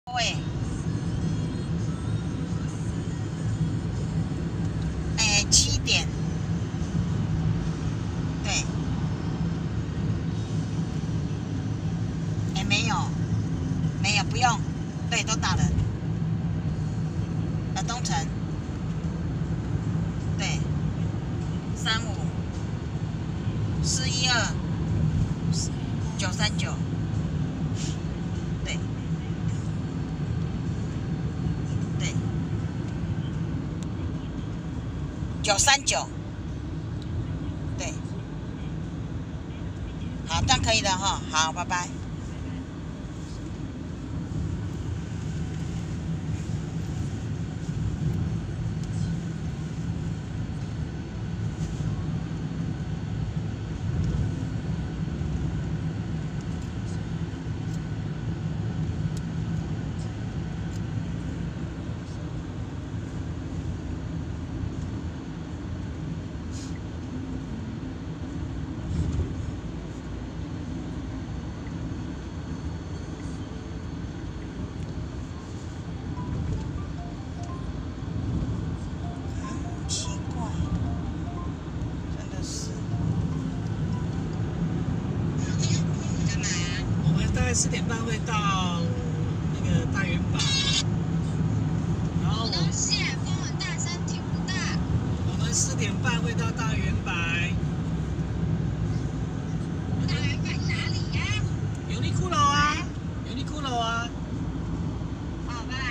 喂，哎，7点，对，哎，没有，没有，不用，对，都到了，东城，对，35 412 939，对，对，939，对，好，这样可以了哈，好，拜拜。奇怪，真的是。 我们大概4点半会到那个大圆板，然后东西风很大声，听不到。 我们4点半会到大圆板。 大圆板哪里呀？ 有利骷髅啊，有利骷髅啊。 好吧。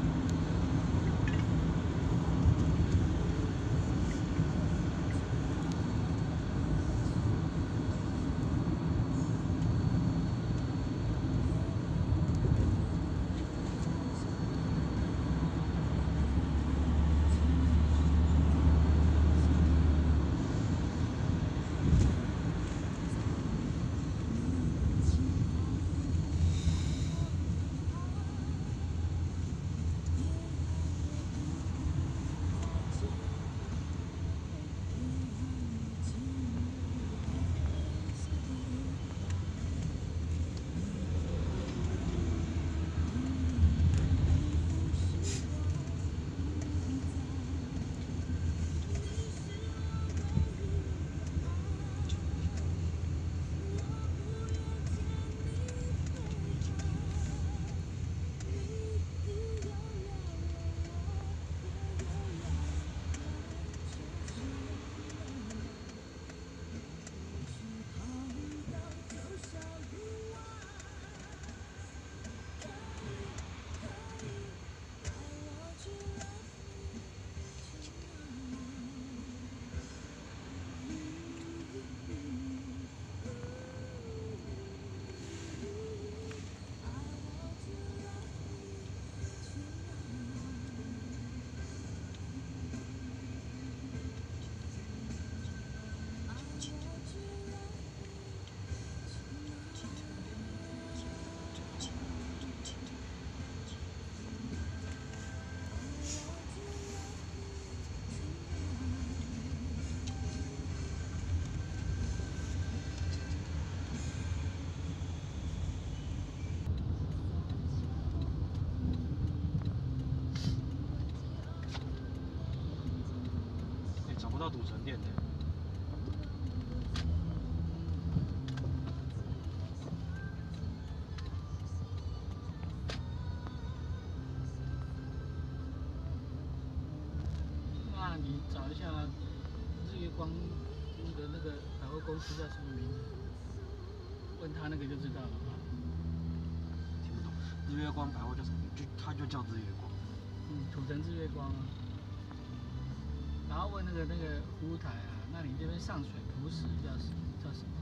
找不到赌城店的。 那你找一下日月光那个百货公司叫什么名字？问他那个就知道了吧？ 听不懂，日月光百货叫什么？它就叫日月光。 土城日月光啊。然后问那个服务台啊，那你这边上水朴实叫什么？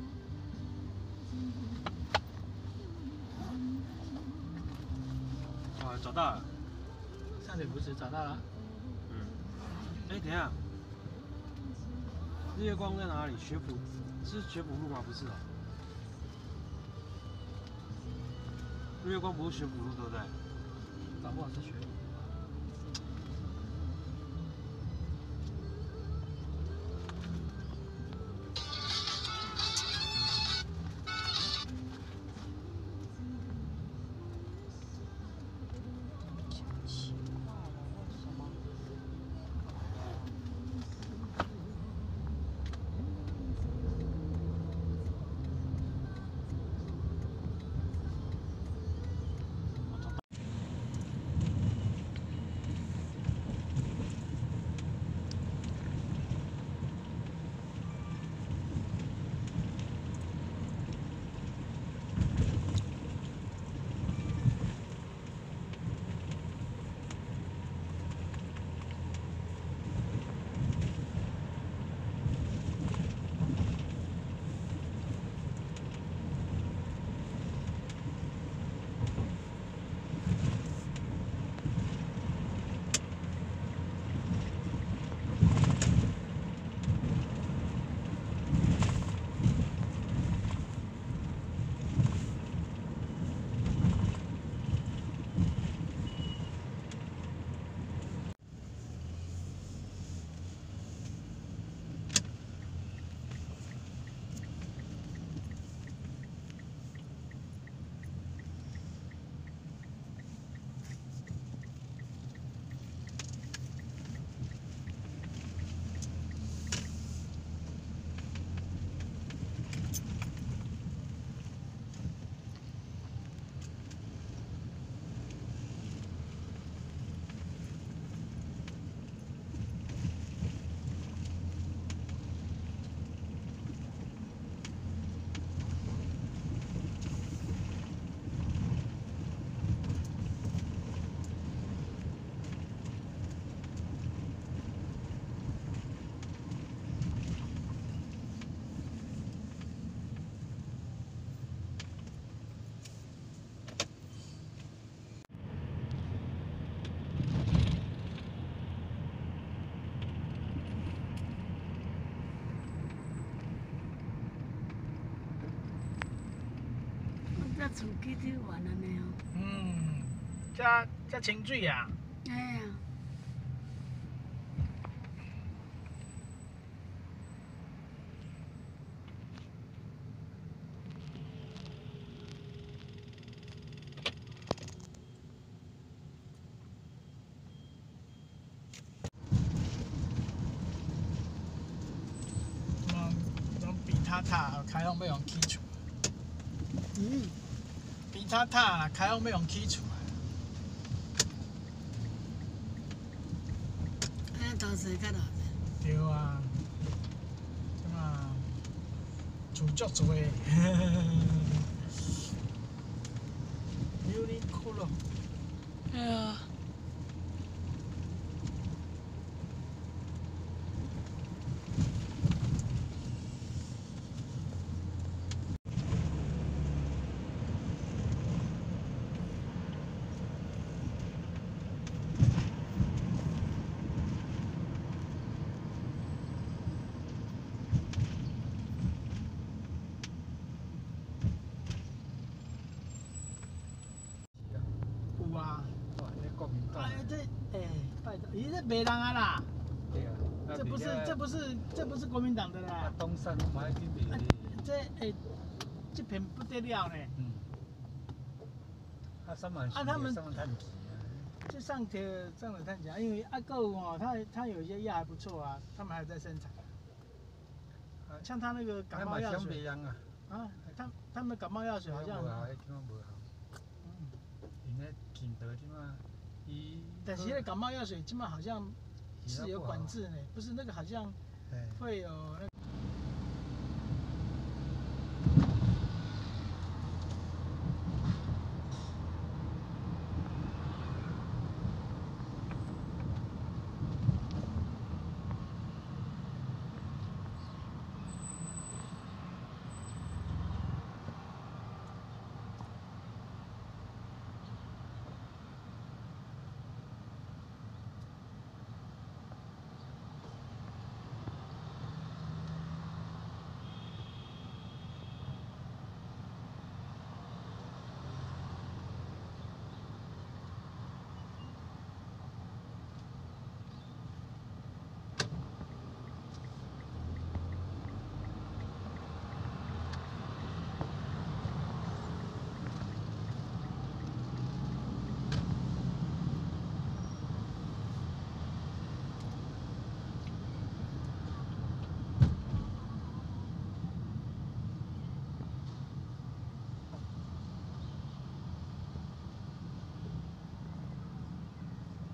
啊，找到了。 上水朴实找到了。 哎，等一下，日月光在哪里？学府是学府路吗？不是哦。日月光不是学府路对不对？ 搞不好是学府。 想奇怪了，为什么？ 这厝基地完了没有？ 这清水啊。 哎呀， 种比塔塔开放要用起厝，比塔塔开放要用起厝。 哎，投资较大济。 对啊，即嘛厝足多。Uniqlo。 哎呀。 有啊。 哇，那国民党。 拜托，伊这没人啊啦。 对啊。 这不是国民党的啦。 东山买去卖。 这片不得了呢。 他们探钱啊。 这上了探钱，因为购哦，它有一些药还不错啊，他们还在生产。像他那个感冒药水。他们感冒药水好像。 无效，迄种无效。因咧禁刀即嘛， 但是那感冒药水即嘛好像是有管制呢，不是那个好像会有那个。